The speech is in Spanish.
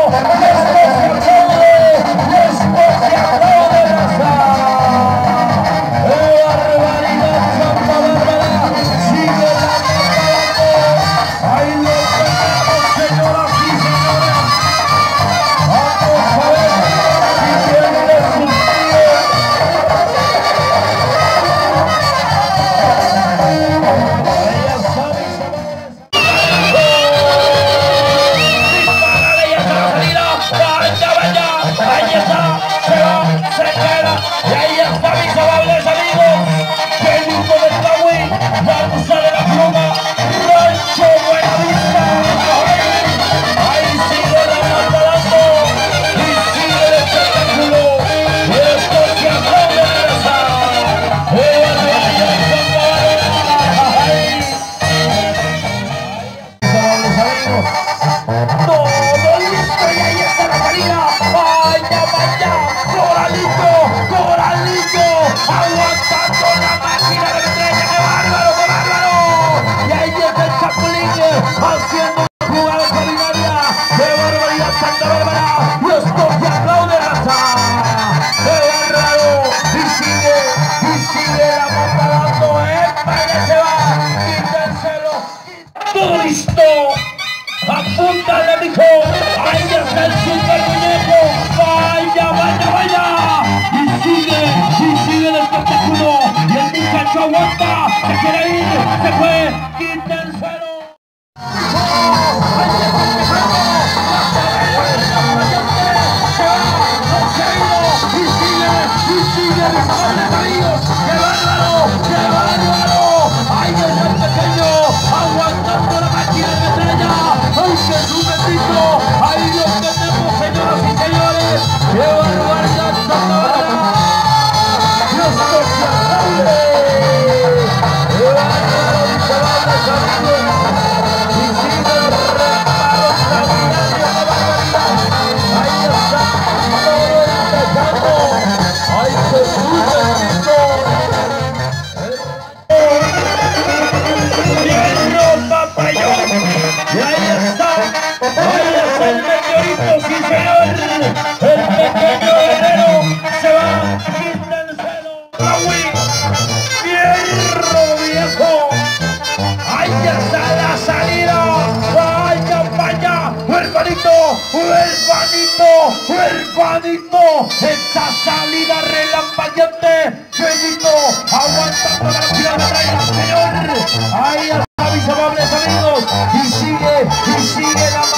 todo listo. Apúntale, mijo. Ahí está el super muñeco. Vaya, vaya, vaya. Y sigue el espectáculo. Y el muchacho aguanta. Se quiere ir. Se fue. Quítenselo. El meteorito, sí señor, el pequeño guerrero se va, quítenselo, fierro viejo, ahí está la salida, vaya, vaya, hermanito, esa salida relampagueante, Benito, aguantando la pierna, señor, ahí está mis amables amigos, y sigue la